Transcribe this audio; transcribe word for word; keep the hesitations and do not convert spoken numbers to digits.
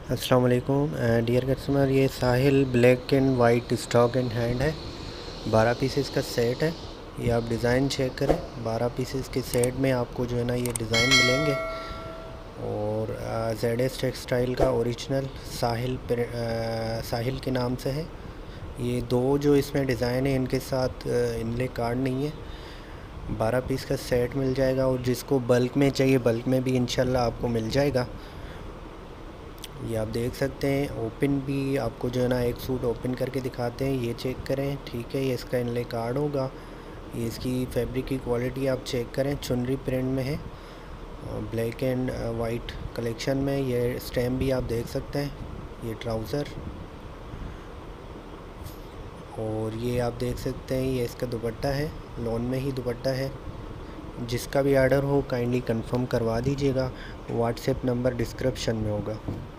अस्सलाम वालेकुम dear customer, ये Sahil black and white stock and hand है। बारह पीसेस का सेट है। ये आप डिज़ाइन चेक करें। बारह पीसेस के सेट में आपको जो है ना ये डिज़ाइन मिलेंगे। और जेड एस टेक्सटाइल का ओरिजिनल साहिल आ, साहिल के नाम से है। ये दो जो इसमें डिज़ाइन है इनके साथ इनले कार्ड नहीं है। बारह पीस का सेट मिल जाएगा और जिसको बल्क में चाहिए बल्क में भी इंशाल्लाह आपको मिल जाएगा। ये आप देख सकते हैं। ओपन भी आपको जो है ना एक सूट ओपन करके दिखाते हैं, ये चेक करें। ठीक है, ये इसका इनले कार्ड होगा। ये इसकी फैब्रिक की क्वालिटी आप चेक करें। चुनरी प्रिंट में है, ब्लैक एंड वाइट कलेक्शन में। ये स्टैम्प भी आप देख सकते हैं। ये ट्राउज़र, और ये आप देख सकते हैं ये इसका दुपट्टा है। लॉन में ही दुपट्टा है। जिसका भी ऑर्डर हो काइंडली कंफर्म करवा दीजिएगा। व्हाट्सएप नंबर डिस्क्रिप्शन में होगा।